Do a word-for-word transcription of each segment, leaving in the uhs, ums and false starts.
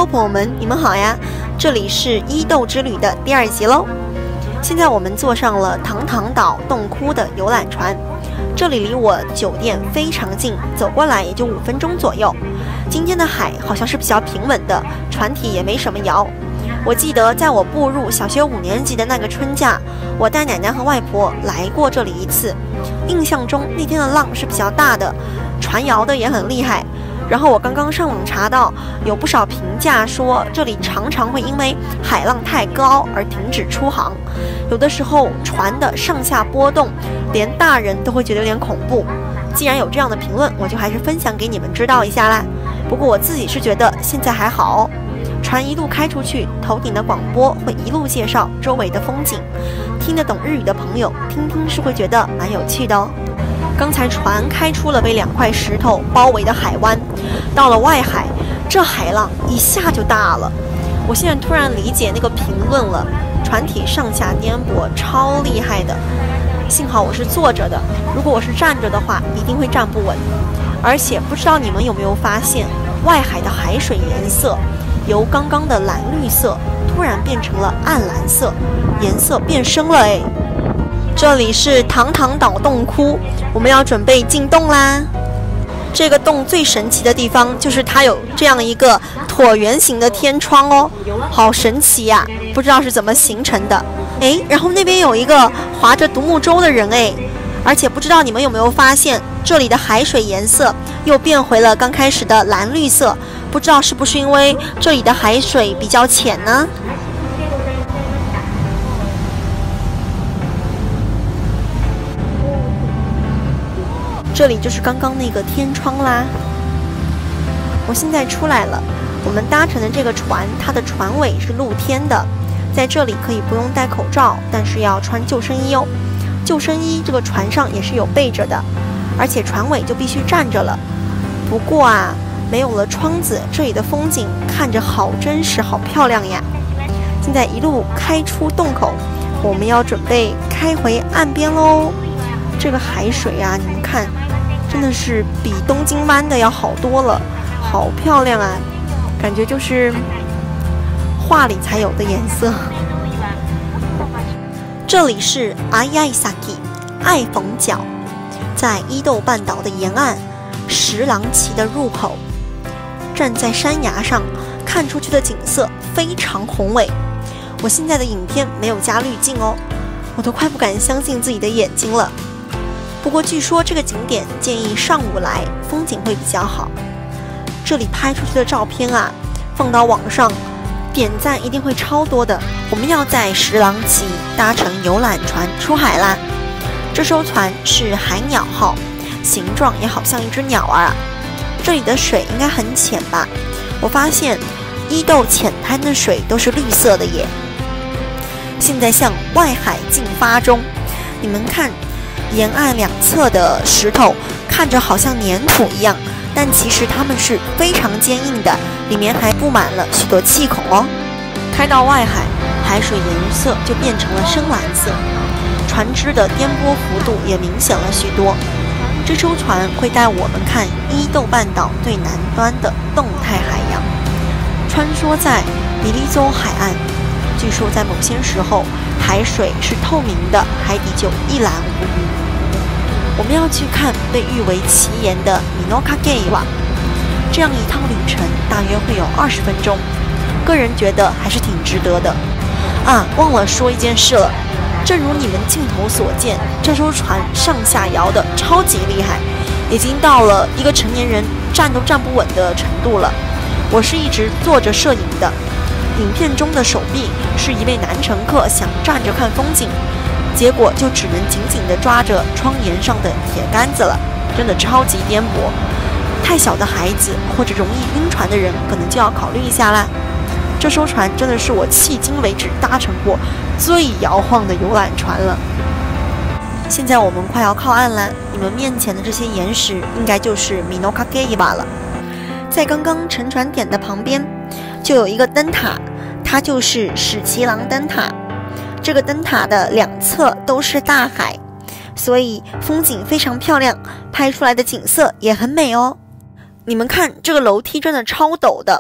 Hello， 朋友们，你们好呀！这里是伊豆之旅的第二集喽。现在我们坐上了堂堂岛洞窟的游览船，这里离我酒店非常近，走过来也就五分钟左右。今天的海好像是比较平稳的，船体也没什么摇。我记得在我步入小学五年级的那个春假，我带奶奶和外婆来过这里一次，印象中那天的浪是比较大的，船摇的也很厉害。然后我刚刚上网查到，有不少评价说这里常常会因为海浪太高而停止出航，有的时候船的上下波动，连大人都会觉得有点恐怖。既然有这样的评论，我就还是分享给你们知道一下啦。不过我自己是觉得现在还好哦。船一路开出去，头顶的广播会一路介绍周围的风景，听得懂日语的朋友听听是会觉得蛮有趣的哦。刚才船开出了被两块石头包围的海湾，到了外海，这海浪一下就大了。我现在突然理解那个评论了，船体上下颠簸超厉害的。幸好我是坐着的，如果我是站着的话，一定会站不稳。而且不知道你们有没有发现，外海的海水颜色由刚刚的蓝绿色突然变成了暗蓝色，颜色变深了哎。这里是堂堂岛洞窟，我们要准备进洞啦。这个洞最神奇的地方就是它有这样一个椭圆形的天窗哦，好神奇呀、啊！不知道是怎么形成的。诶，然后那边有一个划着独木舟的人诶，而且不知道你们有没有发现，这里的海水颜色又变回了刚开始的蓝绿色，不知道是不是因为这里的海水比较浅呢？这里就是刚刚那个天窗啦。我现在出来了，我们搭乘的这个船，它的船尾是露天的，在这里可以不用戴口罩，但是要穿救生衣哦。救生衣这个船上也是有备着的，而且船尾就必须站着了。不过啊，没有了窗子，这里的风景看着好真实，好漂亮呀。现在一路开出洞口，我们要准备开回岸边喽。这个海水啊，你们看，真的是比东京湾的要好多了，好漂亮啊，感觉就是画里才有的颜色。这里是阿亚伊萨基爱逢角，在伊豆半岛的沿岸，石廊崎的入口。站在山崖上看出去的景色非常宏伟。我现在的影片没有加滤镜哦，我都快不敢相信自己的眼睛了。不过据说这个景点建议上午来，风景会比较好。这里拍出去的照片啊，放到网上，点赞一定会超多的。我们要在石廊崎搭乘游览船出海啦。这艘船是海鸟号，形状也好像一只鸟儿啊。这里的水应该很浅吧？我发现伊豆浅滩的水都是绿色的耶。现在向外海进发中，你们看。沿岸两侧的石头看着好像粘土一样，但其实它们是非常坚硬的，里面还布满了许多气孔哦。开到外海，海水颜色就变成了深蓝色，船只的颠簸幅度也明显了许多。这艘船会带我们看伊豆半岛最南端的动态海洋，穿梭在比利州海岸。据说在某些时候，海水是透明的，海底就一览无余。我们要去看被誉为奇岩的米诺卡盖瓦，这样一趟旅程大约会有二十分钟，个人觉得还是挺值得的。啊，忘了说一件事了，正如你们镜头所见，这艘船上下摇的超级厉害，已经到了一个成年人站都站不稳的程度了。我是一直坐着摄影的。影片中的手臂是一位男乘客想站着看风景，结果就只能紧紧地抓着窗沿上的铁杆子了，真的超级颠簸。太小的孩子或者容易晕船的人可能就要考虑一下啦。这艘船真的是我迄今为止搭乘过最摇晃的游览船了。现在我们快要靠岸了，你们面前的这些岩石应该就是米诺卡盖瓦了。在刚刚乘船点的旁边就有一个灯塔，它就是史奇郎灯塔。这个灯塔的两侧都是大海，所以风景非常漂亮，拍出来的景色也很美哦。你们看这个楼梯真的超陡的，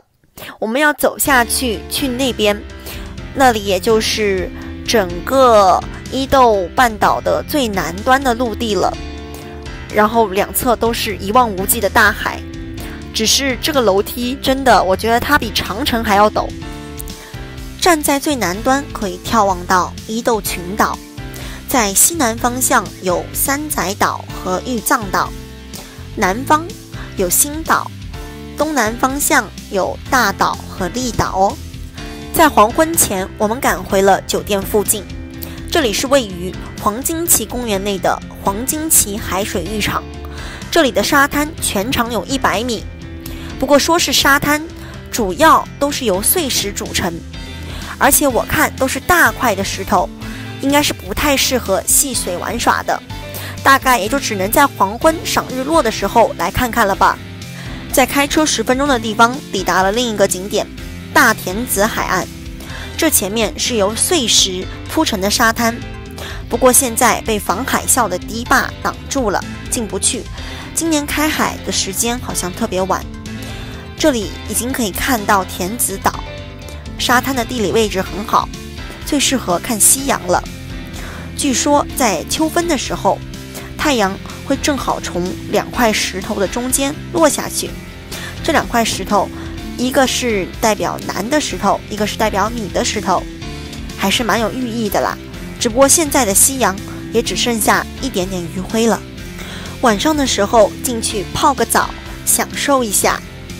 我们要走下去，去那边，那里也就是整个伊豆半岛的最南端的陆地了。然后两侧都是一望无际的大海，只是这个楼梯真的，我觉得它比长城还要陡。站在最南端可以眺望到伊豆群岛，在西南方向有三仔岛和玉藏岛，南方有新岛，东南方向有大岛和利岛哦。在黄昏前，我们赶回了酒店附近，这里是位于黄金崎公园内的黄金崎海水浴场，这里的沙滩全长有一百米，不过说是沙滩，主要都是由碎石组成，而且我看都是大块的石头，应该是不太适合戏水玩耍的，大概也就只能在黄昏赏日落的时候来看看了吧。在开车十分钟的地方抵达了另一个景点大田子海岸，这前面是由碎石铺成的沙滩，不过现在被防海啸的堤坝挡住了，进不去。今年开海的时间好像特别晚。这里已经可以看到田子岛，沙滩的地理位置很好，最适合看夕阳了。据说在秋分的时候，太阳会正好从两块石头的中间落下去，这两块石头一个是代表男的石头，一个是代表女的石头，还是蛮有寓意的啦。只不过现在的夕阳也只剩下一点点余晖了。晚上的时候进去泡个澡，享受一下。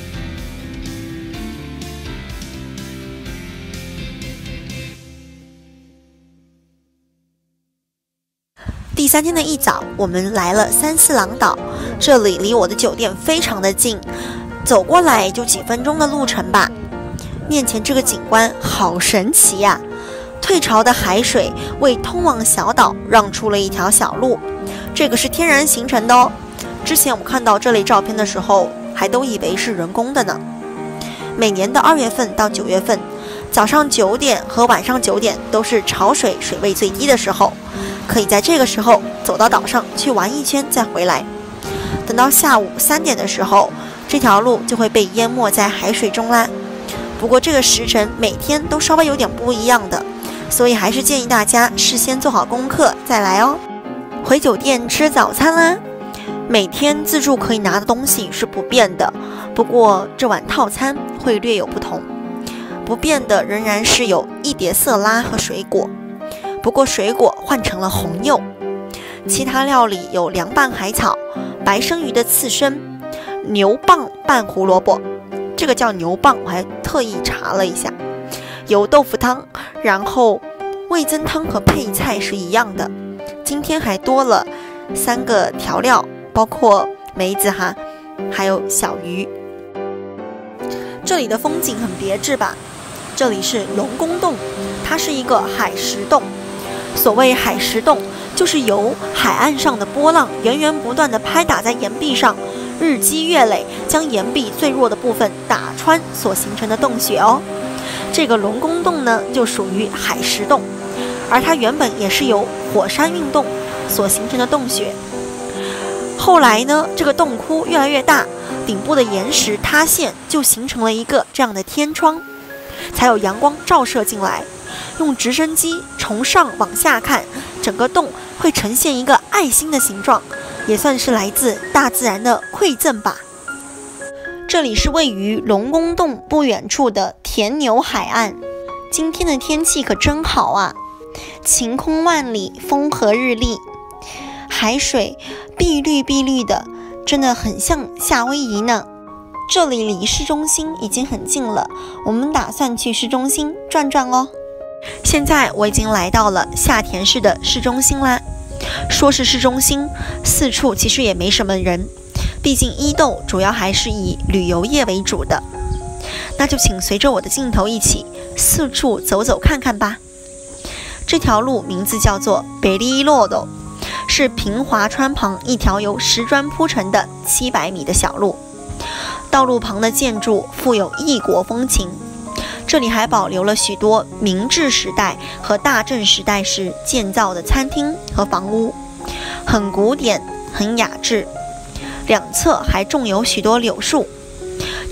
第三天的一早，我们来了三四郎岛，这里离我的酒店非常的近，走过来就几分钟的路程吧。面前这个景观好神奇呀、啊！退潮的海水为通往小岛让出了一条小路，这个是天然形成的哦。之前我们看到这类照片的时候，还都以为是人工的呢。每年的二月份到九月份，早上九点和晚上九点都是潮水水位最低的时候，可以在这个时候走到岛上去玩一圈再回来。等到下午三点的时候，这条路就会被淹没在海水中啦。不过这个时辰每天都稍微有点不一样的，所以还是建议大家事先做好功课再来哦。回酒店吃早餐啦。每天自助可以拿的东西是不变的，不过这碗套餐会略有不同。不变的仍然是有一碟色拉和水果，不过水果换成了红柚。其他料理有凉拌海草、白生鱼的刺身、牛蒡拌胡萝卜，这个叫牛蒡，我还特意查了一下。有豆腐汤，然后味噌汤和配菜是一样的。今天还多了三个调料，包括梅子哈，还有小鱼。这里的风景很别致吧？这里是龙宫洞，它是一个海蚀洞。所谓海蚀洞，就是由海岸上的波浪源源不断地拍打在岩壁上，日积月累，将岩壁最弱的部分打穿所形成的洞穴哦。这个龙宫洞呢，就属于海蚀洞，而它原本也是由火山运动所形成的洞穴。后来呢，这个洞窟越来越大，顶部的岩石塌陷，就形成了一个这样的天窗，才有阳光照射进来。用直升机从上往下看，整个洞会呈现一个爱心的形状，也算是来自大自然的馈赠吧。这里是位于龙宫洞不远处的田牛海岸，今天的天气可真好啊，晴空万里，风和日丽，海水碧绿碧绿的，真的很像夏威夷呢。这里离市中心已经很近了，我们打算去市中心转转哦。现在我已经来到了下田市的市中心啦。说是市中心，四处其实也没什么人，毕竟伊豆主要还是以旅游业为主的。那就请随着我的镜头一起四处走走看看吧。这条路名字叫做北利洛斗，是平华川旁一条由石砖铺成的七百米的小路。道路旁的建筑富有异国风情，这里还保留了许多明治时代和大正时代时建造的餐厅和房屋，很古典，很雅致。两侧还种有许多柳树。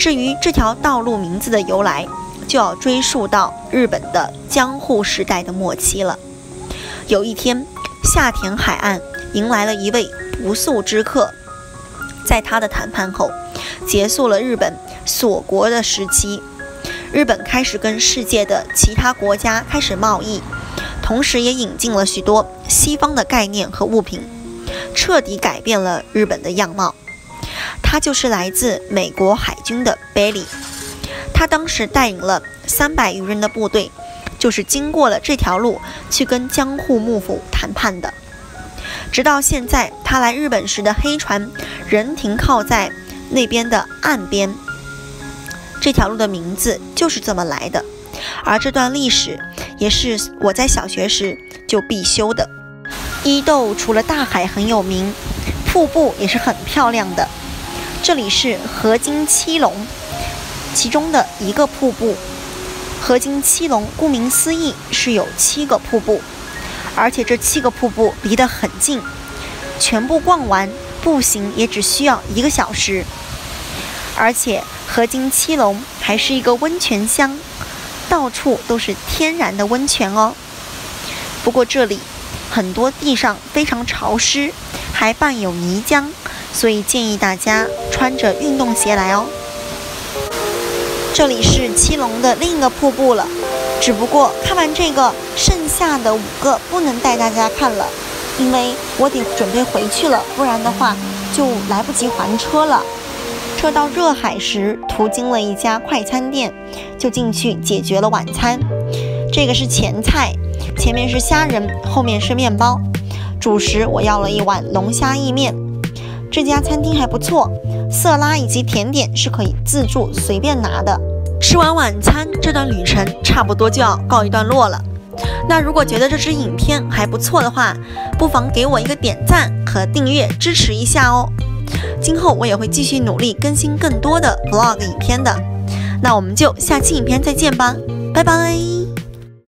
至于这条道路名字的由来，就要追溯到日本的江户时代的末期了。有一天，下田海岸迎来了一位不速之客，在他的谈判后，结束了日本锁国的时期。日本开始跟世界的其他国家开始贸易，同时也引进了许多西方的概念和物品，彻底改变了日本的样貌。他就是来自美国海军的 Bailey， 他当时带领了三百余人的部队，就是经过了这条路去跟江户幕府谈判的。直到现在，他来日本时的黑船仍停靠在那边的岸边。这条路的名字就是这么来的，而这段历史也是我在小学时就必修的。伊豆除了大海很有名，瀑布也是很漂亮的。这里是河津七龙其中的一个瀑布。河津七龙顾名思义是有七个瀑布，而且这七个瀑布离得很近，全部逛完步行也只需要一个小时。而且河津七龙还是一个温泉乡，到处都是天然的温泉哦。不过这里很多地上非常潮湿，还伴有泥浆，所以建议大家穿着运动鞋来哦。这里是七龙的另一个瀑布了，只不过看完这个，剩下的五个不能带大家看了，因为我得准备回去了，不然的话就来不及还车了。车到热海时，途经了一家快餐店，就进去解决了晚餐。这个是前菜，前面是虾仁，后面是面包。主食我要了一碗龙虾意面。这家餐厅还不错，色拉以及甜点是可以自助随便拿的。吃完晚餐，这段旅程差不多就要告一段落了。那如果觉得这支影片还不错的话，不妨给我一个点赞和订阅支持一下哦。今后我也会继续努力更新更多的 vlog 影片的。那我们就下期影片再见吧，拜拜。